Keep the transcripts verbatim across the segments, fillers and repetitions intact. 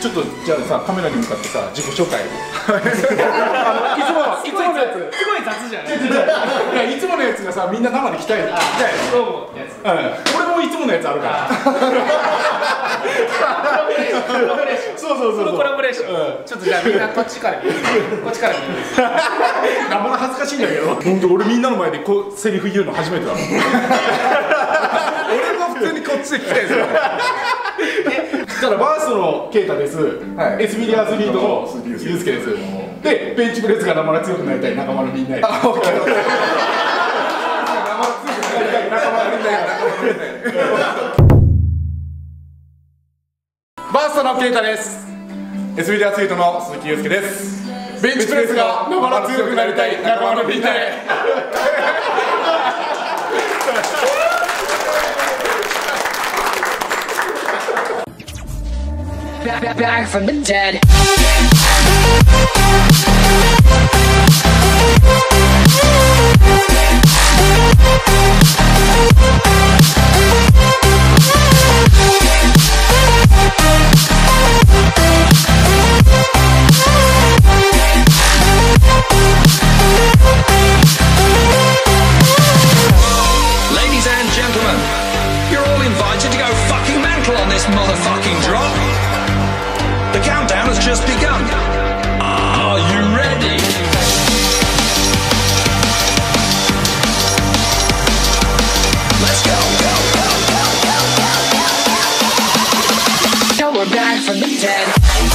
ちょっとじゃあさ、カメラに向かってさ、自己紹介。あのいつものいつものやつ。 すごい雑じゃない。 いや、いつものやつがさ、みんな生で来たい。 どうもやつ。 俺もいつものやつあるから。そうそうそう。 コラボレーション。ちょっとじゃあみんなこっちから見る。こっちから見る。 なまら恥ずかしいんだけど。本当俺みんなの前でこうセリフ言うの初めてだ。俺も普通にこっちで来たやつだ。だからバースのケイタです。エスビリアスリートのユースケです。で、ベンチプレスがなまら強くなりたい仲間のみんなへ。なまら強くなりたい仲間のみんなへ。バーストのケイタです。エスビリアスリートの鈴木祐介です。ベンチプレスがなまら強くなりたい仲間のみんなへ。 Back, back from the dead. Ladies and gentlemen, you're all invited to go fucking mental on this motherfucking drop.The countdown has just begun. Are you ready? Let's go, go, go, go, go, go, go. Now we're back from the dead.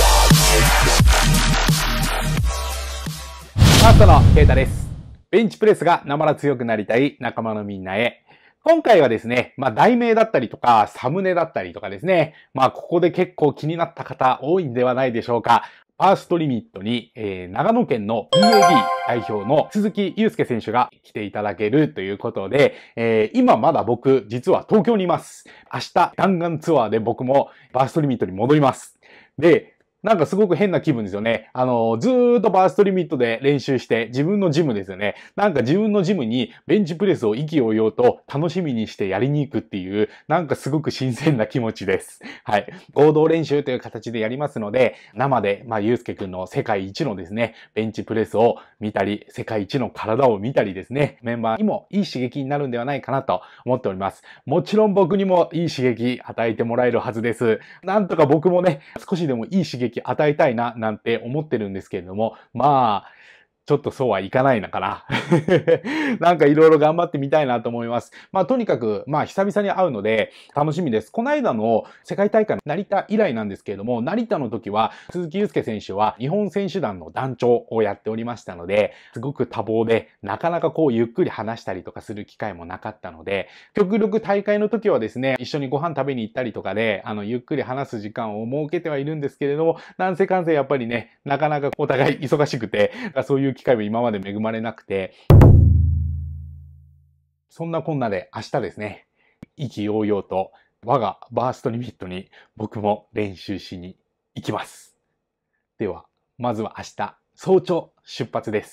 ファーストのケイタです。ベンチプレスがなまら強くなりたい仲間のみんなへ。今回はですね、まあ題名だったりとか、サムネだったりとかですね、まあここで結構気になった方多いんではないでしょうか。ファーストリミットに、えー、長野県の ビーエービー 代表の鈴木祐介選手が来ていただけるということで、えー、今まだ僕、実は東京にいます。明日、弾丸ツアーで僕もファーストリミットに戻ります。で、なんかすごく変な気分ですよね。あの、ずーっとバーストリミットで練習して、自分のジムですよね。なんか自分のジムにベンチプレスを意気揚々と楽しみにしてやりに行くっていう、なんかすごく新鮮な気持ちです。はい。合同練習という形でやりますので、生で、まあ、ゆうすけくんの世界一のですね、ベンチプレスを見たり、世界一の体を見たりですね、メンバーにもいい刺激になるんではないかなと思っております。もちろん僕にもいい刺激与えてもらえるはずです。なんとか僕もね、少しでもいい刺激与えたいななんて思ってるんですけれども、まあ、ちょっとそうはいかないのかな。なんかいろいろ頑張ってみたいなと思います。まあとにかく、まあ久々に会うので楽しみです。この間の世界大会の成田以来なんですけれども、成田の時は鈴木祐介選手は日本選手団の団長をやっておりましたので、すごく多忙で、なかなかこうゆっくり話したりとかする機会もなかったので、極力大会の時はですね、一緒にご飯食べに行ったりとかで、あの、ゆっくり話す時間を設けてはいるんですけれども、なんせかんせやっぱりね、なかなかお互い忙しくて、そういう機会も今まで恵まれなくて、そんなこんなで明日ですね、意気揚々と我がバーストリミットに僕も練習しに行きます。では、まずは明日早朝出発です。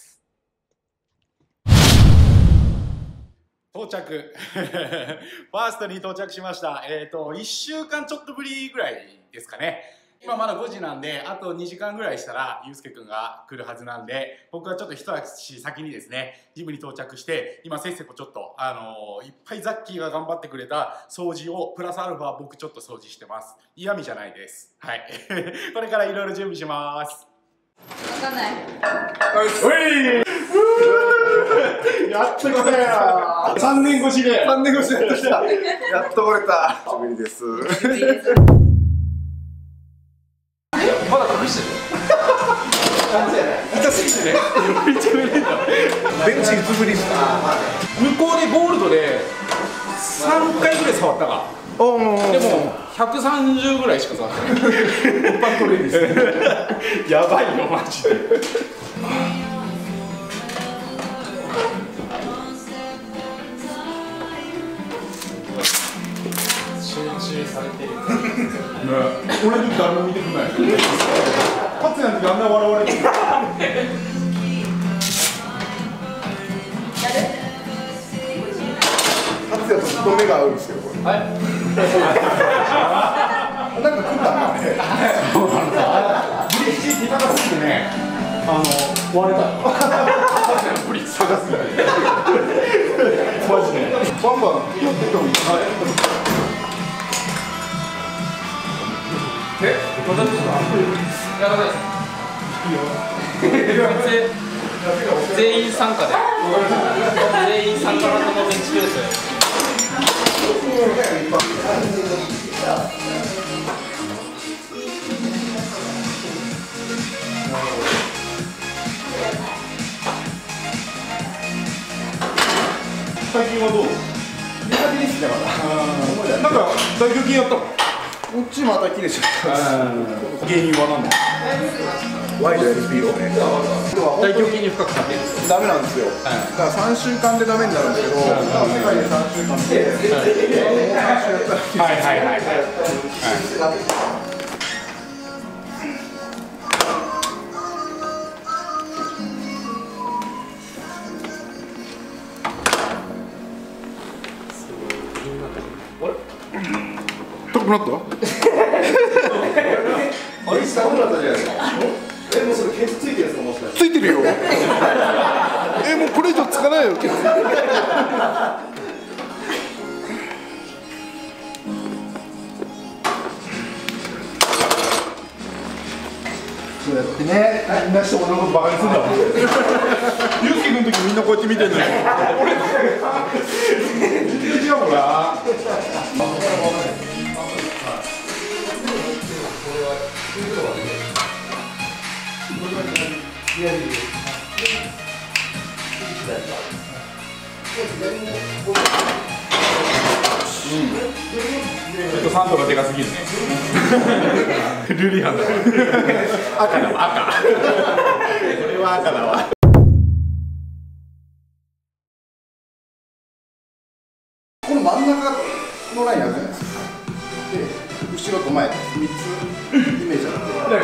到着。ファーストに到着しました。えっと、いっしゅうかんちょっとぶりぐらいですかね。今まだごじなんで、あとにじかんぐらいしたら、ゆうすけくんが来るはずなんで、僕はちょっと一足先にですね、ジムに到着して、今せっせとちょっと、あのー、いっぱいザッキーが頑張ってくれた掃除を、プラスアルファ僕ちょっと掃除してます。嫌味じゃないです。はい。これからいろいろ準備します。 わかんない。 おいやっと来たよさんねんごしでさんねんごしでやっと来たやっと来れた久しぶりですまだ隠してる。 痛すぎてねめっちゃ売れんだベンチいつぶりですか向こうでゴールドでさんかいぐらい触ったかでもひゃくさんじゅうぐらいしか触ってない一般トレーニングですねやばいよマジで集中されてる。 ね、俺の時誰も見てくんない。勝つやん時あんな笑われてる。 勝也とずっと目が合うんですよこれ。 はい。 なんか食ったんだね。 壊れたブリ探すんだよマジでバンバンやってたもん。え、またですか？やらないです。全員参加で全員参加型のベンチプレス。最近はどう？ 出かけですね、まだ。 なんか大胸筋やったの？ こっちまた切れちゃった。 原因は何だ？ ワイドやるスピードね。 大胸筋に深くなってる。 ダメなんですよ。だからさんしゅうかんでダメになるんだけど、世界でさんしゅうかんで、もうさんしゅうやったらはいはいはいはい。高くなった？ あれ下になったじゃないですか。え、もうそれケツついてるやつかもしれない。 ついてるよ。え、もうこれ以上つかないよ。 そうやってね、みんな人俺のことバカにするんだもん。 ゆうすけくんの時みんなこうやって見てんのよ。俺全然違うもんな。ちょっとサンドがでかすぎるね。ルリアンだわ。赤だわ、赤。これは赤だわ。 この真ん中のラインあるじゃないですか。で、後ろと前、みっつイメージあって。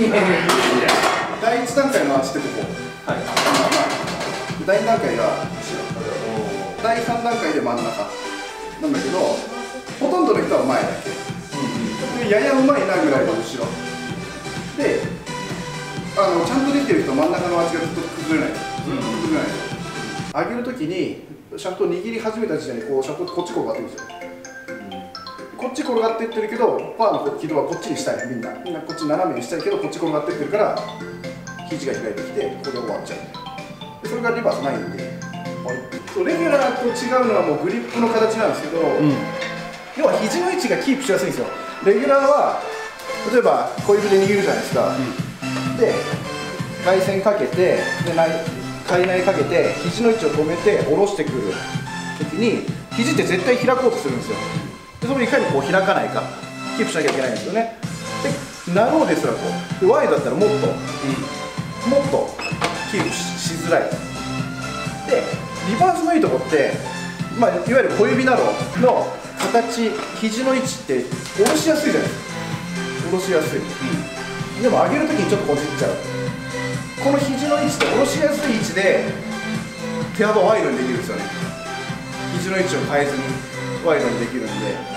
第一段階の足ってここ。はい。第二段階が後ろ。第三段階で真ん中なんだけど、ほとんどの人は前だけ。で、ややうまいなぐらいの後ろ。で、あのちゃんとできてる人は真ん中の足がずっと崩れない。崩れない。上げるときにシャフトを握り始めた時点でこうシャフトこっち転がってるんですよ。こっち転がっていってるけど、パーの軌道はこっちにしたい、みんな。みんなこっち斜めにしたいけど、こっち転がってってるから、肘が開いてきて、これで終わっちゃう。でそれがリバースないんで、そうレギュラーと違うのはもうグリップの形なんですけど、うん、要は肘の位置がキープしやすいんですよ。レギュラーは、例えば小指で握るじゃないですか。うん、で、外旋かけて、で体内かけて、肘の位置を止めて、下ろしてくるときに、肘って絶対開こうとするんですよ。でそれをいかにこう開かないかキープしなきゃいけないんですよね。でなろうですらこうで Y だったらもっと、うん、もっとキープ し, しづらいでリバースのいいとこって、まあ、いわゆる小指なろうの形肘の位置って下ろしやすいじゃないですか。下ろしやすい、うん、でも上げるときにちょっとこじっちゃう。この肘の位置って下ろしやすい位置で手幅ワイドにできるんですよね。肘の位置を変えずにワイドにできるんで、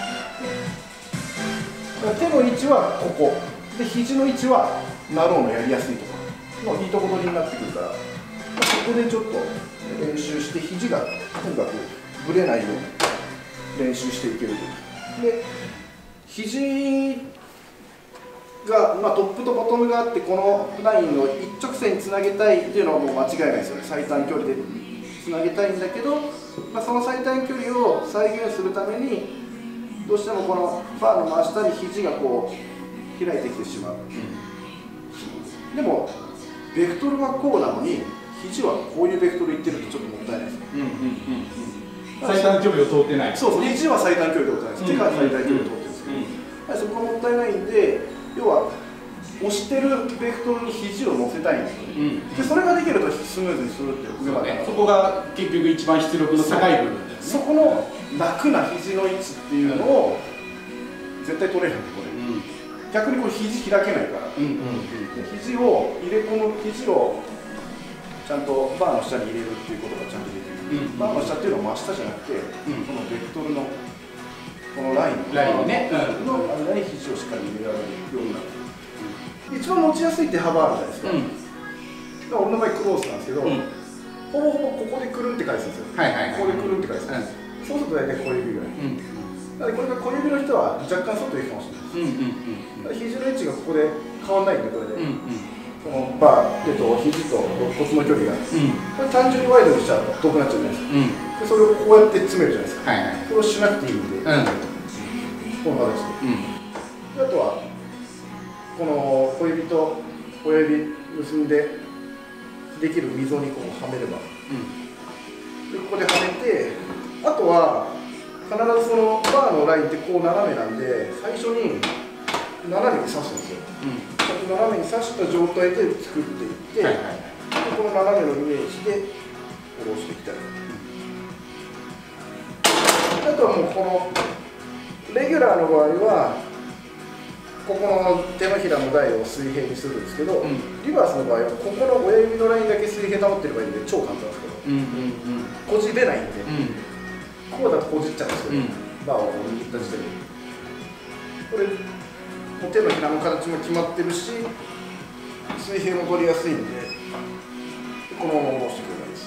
手の位置はここで、肘の位置はナローのやりやすいところのいいとこ取りになってくるから、そこでちょっと練習して肘がとにかくぶれないように練習していけると。で肘が、まあ、トップとボトムがあって、このラインを一直線につなげたいっていうのはもう間違いないですよね。最短距離でつなげたいんだけど、まあ、その最短距離を再現するためにどうしてもこのバーの真下に肘がこう開いてきてしまう、うん、でもベクトルはこうなのに肘はこういうベクトルいってるとちょっともったいないです。 最短距離を通ってない。 そうそう、肘は最短距離で通ってないです。手が最短距離で通ってるんですけど、うん、そこがもったいないんで、要は押してるベクトルに肘を乗せたいんですよね、うん、でそれができるとスムーズにするっていう、 そうね、そこが結局一番出力の高い部分だよね。 そこの楽な肘の位置っていうのを絶対取れるんで、これ、うん、逆にこれ肘開けないから、うんうんうん、で肘を入れ込む、肘をちゃんとバーの下に入れるっていうことがちゃんとできる、うん、バーの下っていうのは真下じゃなくて、うん、このベクトルのこのラインラインね、 うん、の間に肘をしっかり入れられるようになる。一番持ちやすい手幅あるじゃないですか、うん、 俺の場合クロースなんですけど、ほぼほぼここでくるんって返すんですよ。ここでくるんって返す。そうすると大体小指ぐらい。なのでこれが小指の人は若干外いいかもしれないです。肘の位置がここで変わらないんで、これで。このバー、手と肘と肋骨の距離が、これ単純にワイドにしちゃうと遠くなっちゃうじゃないですか。でそれをこうやって詰めるじゃないですか。それをしなくていいんで、この形で。あとはこの小指と親指結んでできる溝にこうはめれば、でここではめて、あとは必ずそのバーのラインってこう斜めなんで、最初に斜めに刺すんですよ。斜めに刺した状態で作っていって、はいはい、この斜めのイメージで下ろしていきたい。あとはもうこのレギュラーの場合はここの手のひらの台を水平にするんですけど、うん、リバースの場合はここの親指のラインだけ水平保ってればいいんで超簡単ですけど、うんうんうん、こじれないんで、うん、こうだとこじっちゃうんですけど、うん、バーを握った時点でこれ手のひらの形も決まってるし、水平も取りやすいんで、このまま下ろしてくればいいです。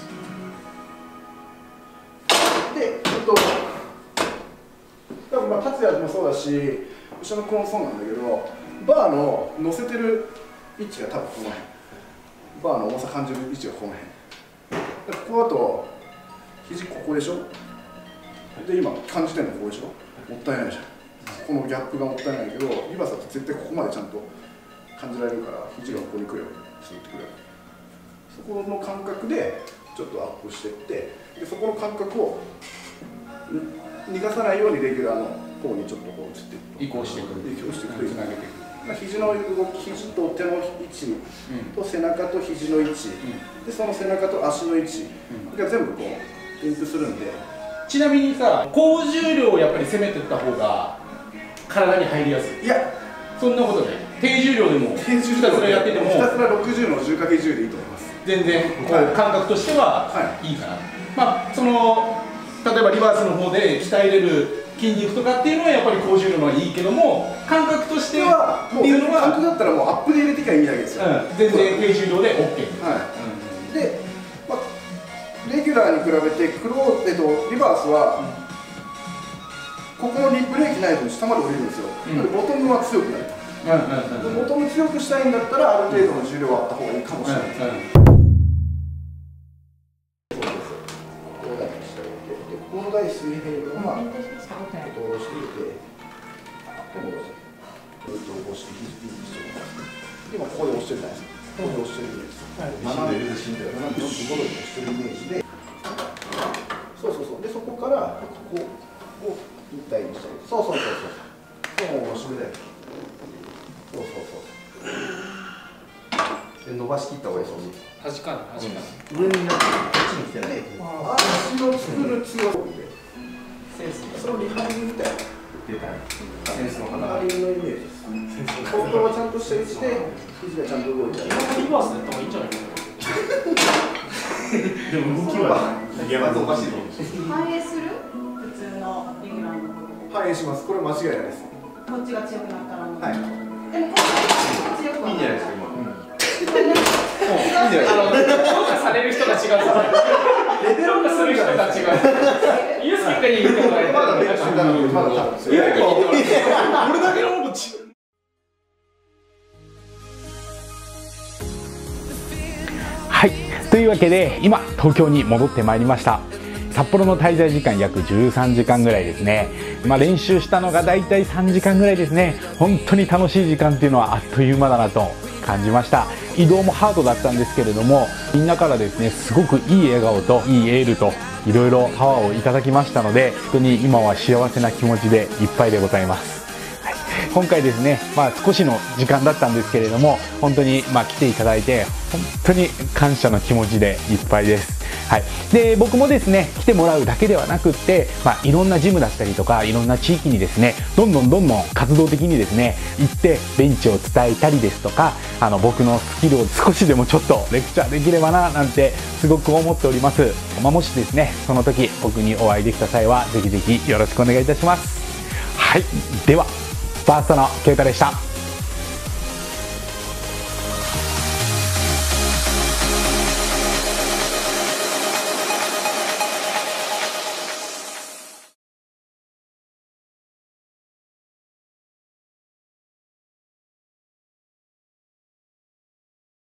で、えっと、多分まあ達也もそうだし、後ろの子もそうなんだけど、バーの乗せてる位置が多分この辺、バーの重さ感じる位置がこの辺。でここだと、肘ここでしょ。で、今感じてるのここでしょ。もったいないじゃん。このギャップがもったいないけど、リバースだと絶対ここまでちゃんと感じられるから、肘がここに来るようにするってくれる。そこの感覚でちょっとアップしていって、でそこの感覚を逃がさないようにレギュラーの方にちょっとこう移っていく。移行していく。移行していく。つなげていく。まあ、肘の動き、肘と手の位置と背中と肘の位置、うん、でその背中と足の位置が全部こうリンクするんで。 ちなみにさ、高重量をやっぱり攻めていった方が体に入りやすい。 いや、 そんなことない。低重量でも低重量でやっててもひたすらろくじゅうの じゅうかけるじゅう でいいと思います。 全然こう感覚としてはいいかな。はい、まあその例えばリバースの方で鍛えれる筋肉とかっていうのはやっぱり高重量のはいいけども、感覚としてはっていうのは感覚だったらもうアップで入れてきゃいいだけですよ。 うん、全然低重量で オーケー。 はい。で、まあ、レギュラーに比べてクロー、えっと、リバースは、うん、ここのリブレーキない分下まで降りるんですよ。うん、ボトムは強くなる。ボトム強くしたいんだったらある程度の重量はあった方がいいかもしれない。この台水平のまま下ろしていて、戻してずっと起こして肘ピンしておきます。今ここで押してるじゃないですか。ここで押してるイメージ。斜めよんじゅうごどに押してるイメージで、そうそうそう。でそこからここを一体にしたり、そうそうそうそう。もうそれで。そうそうそう。で伸ばしきった方がいいです。 端かな端かな。 上になってこっちに来てない。足の作る強さで。センス。そのリハビリみたいな。出た。センスの花。リハビリのイメージです。本当はちゃんとした位置で肘がちゃんと動いてる。 リバースやった方がいいんじゃないかな。 でも動きは。いやまずおかしいと思う。 反映する？普通のレギュラーの。 反映します。これ間違いないです。 こっちが強くなったら。 はい。 でもこっちが強くなったら。いいんじゃないですか今。 評価される人が違う。評価する人が違う。ユースケに言ってもらえたら。 まだ多分。 俺だけのもち。 はい、というわけで今東京に戻ってまいりました。札幌の滞在時間約じゅうさんじかんぐらいですね。まあ練習したのがだいたいさんじかんぐらいですね。本当に楽しい時間っていうのはあっという間だなと感じました。移動もハードだったんですけれども、みんなからですねすごくいい笑顔といいエールといろいろパワーをいただきましたので、本当に今は幸せな気持ちでいっぱいでございます。はい、今回ですね、まあ少しの時間だったんですけれども、本当にまあ来ていただいて本当に感謝の気持ちでいっぱいです。はい、で僕もですね来てもらうだけではなくって、まあ、いろんなジムだったりとかいろんな地域にですねどんどんどんどん活動的にですね行ってベンチを伝えたりですとか、あの僕のスキルを少しでもちょっとレクチャーできればななんてすごく思っております。まあ、もしですねその時僕にお会いできた際はぜひぜひよろしくお願いいたします。はい、ではバーストのケイタでした。